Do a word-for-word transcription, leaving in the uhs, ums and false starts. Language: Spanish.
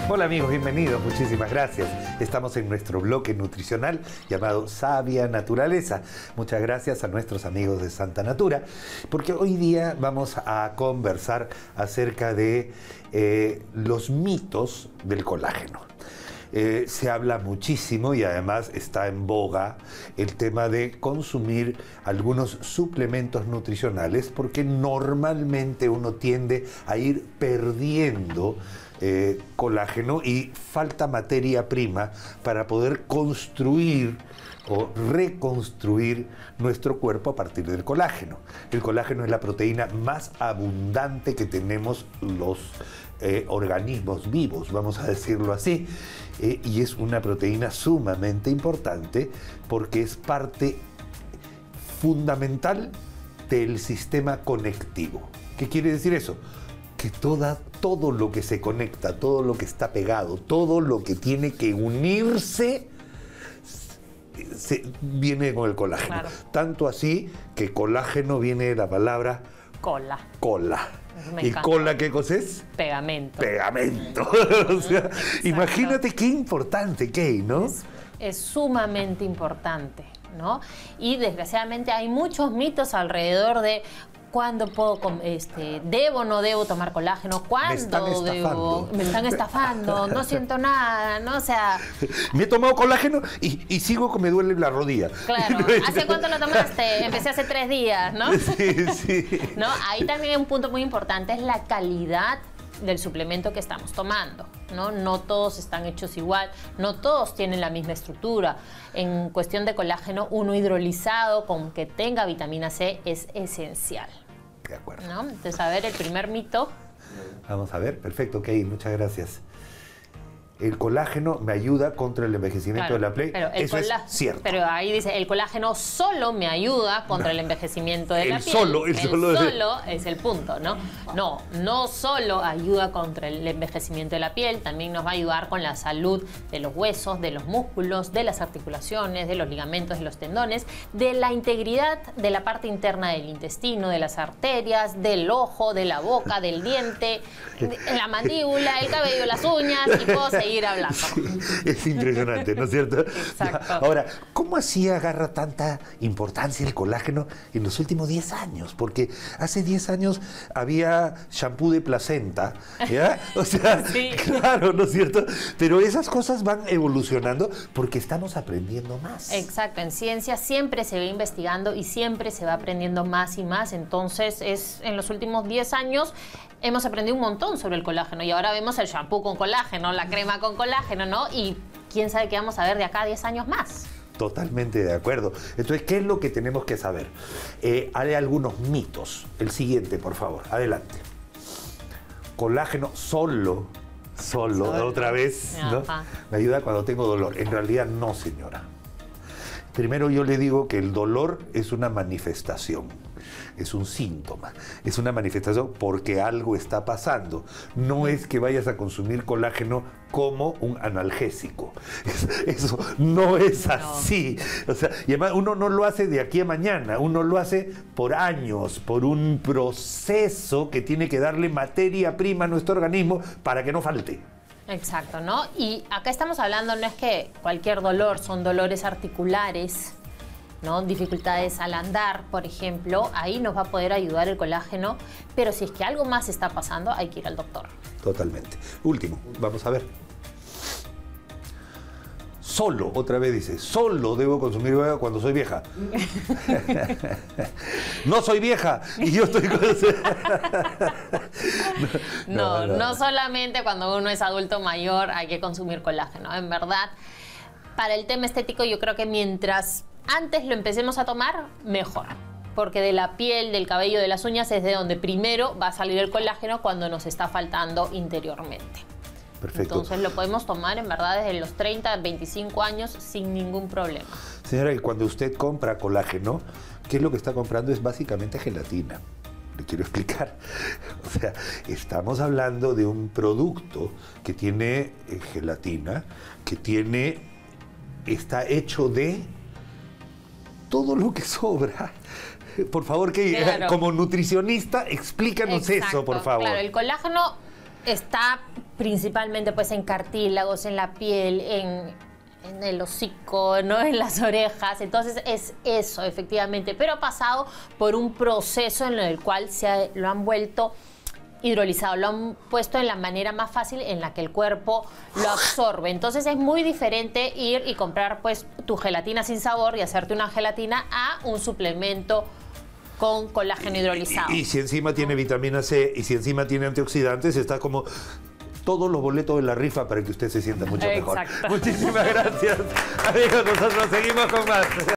Hola amigos, bienvenidos, muchísimas gracias. Estamos en nuestro bloque nutricional llamado Sabia Naturaleza. Muchas gracias a nuestros amigos de Santa Natura, porque hoy día vamos a conversar acerca de eh, los mitos del colágeno. Eh, se habla muchísimo y además está en boga el tema de consumir algunos suplementos nutricionales, porque normalmente uno tiende a ir perdiendo eh, colágeno y falta materia prima para poder construir o reconstruir nuestro cuerpo a partir del colágeno. El colágeno es la proteína más abundante que tenemos los eh, organismos vivos, vamos a decirlo así, eh, y es una proteína sumamente importante porque es parte fundamental del sistema conectivo. ¿Qué quiere decir eso? Que toda, todo lo que se conecta, todo lo que está pegado, todo lo que tiene que unirse, Se, viene con el colágeno. Claro. Tanto así que colágeno viene de la palabra cola. Cola. ¿Y cola qué cosa es? Pegamento. Pegamento. O sea, imagínate qué importante que hay, ¿no? Es, es sumamente importante, ¿no? Y desgraciadamente hay muchos mitos alrededor de ¿cuándo puedo, este, debo o no debo tomar colágeno? ¿Cuándo me debo? Me están estafando, no siento nada, ¿no? O sea... Me he tomado colágeno y, y sigo que me duele la rodilla. Claro. ¿Hace cuánto lo tomaste? Empecé hace tres días, ¿no? Sí, sí. ¿No? Ahí también hay un punto muy importante, es la calidad del suplemento que estamos tomando, ¿no? No todos están hechos igual, no todos tienen la misma estructura. En cuestión de colágeno, uno hidrolizado con que tenga vitamina C es esencial. De acuerdo. ¿No? Entonces, a ver, el primer mito. Vamos a ver, perfecto, ok, muchas gracias. El colágeno me ayuda contra el envejecimiento, claro, de la piel. Pero el Eso es cierto. Pero ahí dice, el colágeno solo me ayuda contra no. el envejecimiento de el la piel. Solo, el, el solo, solo es el punto, ¿no? No, no solo ayuda contra el envejecimiento de la piel, también nos va a ayudar con la salud de los huesos, de los músculos, de las articulaciones, de los ligamentos, de los tendones, de la integridad de la parte interna del intestino, de las arterias, del ojo, de la boca, del diente, de la mandíbula, el cabello, las uñas, y puedo seguir ir hablando. Sí, es impresionante, ¿no es cierto? Exacto. Ahora, ¿cómo así agarra tanta importancia el colágeno en los últimos diez años? Porque hace diez años había shampoo de placenta, ¿ya? O sea, sí. Claro, ¿no es cierto? Pero esas cosas van evolucionando porque estamos aprendiendo más. Exacto, en ciencia siempre se va investigando y siempre se va aprendiendo más y más. Entonces, es en los últimos diez años hemos aprendido un montón sobre el colágeno y ahora vemos el shampoo con colágeno, la crema con colágeno, ¿no? Y quién sabe qué vamos a ver de acá a diez años más. Totalmente de acuerdo. Entonces, ¿qué es lo que tenemos que saber? Eh, hay algunos mitos. El siguiente, por favor, adelante. Colágeno solo, solo, solo. otra vez, ¿no? Me ayuda cuando tengo dolor. En realidad no, señora. Primero yo le digo que el dolor es una manifestación, es un síntoma, es una manifestación porque algo está pasando. No es que vayas a consumir colágeno como un analgésico. Eso no es así. No. O sea, y además uno no lo hace de aquí a mañana, uno lo hace por años, por un proceso que tiene que darle materia prima a nuestro organismo para que no falte. Exacto, ¿no? Y acá estamos hablando, no es que cualquier dolor, son dolores articulares, ¿no? Dificultades al andar, por ejemplo, ahí nos va a poder ayudar el colágeno, pero si es que algo más está pasando, hay que ir al doctor. Totalmente. Último, vamos a ver. Solo, otra vez dice, solo debo consumir cuando soy vieja. No soy vieja y yo estoy con... no, no, no, no solamente cuando uno es adulto mayor hay que consumir colágeno. En verdad, para el tema estético yo creo que mientras antes lo empecemos a tomar, mejor. Porque de la piel, del cabello, de las uñas es de donde primero va a salir el colágeno cuando nos está faltando interiormente. Perfecto. Entonces lo podemos tomar en verdad desde los treinta, veinticinco años sin ningún problema. Señora, cuando usted compra colágeno, ¿qué es lo que está comprando? Es básicamente gelatina. Le quiero explicar. O sea, estamos hablando de un producto que tiene eh, gelatina, que tiene, está hecho de todo lo que sobra. Por favor, que claro. como nutricionista, explícanos Exacto, eso, por favor. Claro, el colágeno está principalmente pues en cartílagos, en la piel, en, en el hocico, ¿no? En las orejas. Entonces es eso, efectivamente. Pero ha pasado por un proceso en el cual se ha, lo han vuelto hidrolizado, lo han puesto en la manera más fácil en la que el cuerpo lo absorbe. Entonces es muy diferente ir y comprar pues tu gelatina sin sabor y hacerte una gelatina a un suplemento con colágeno hidrolizado. Y, y si encima tiene vitamina C y si encima tiene antioxidantes, está como todos los boletos de la rifa para que usted se sienta mucho mejor. Exacto. Muchísimas gracias. Amigos, nosotros seguimos con más.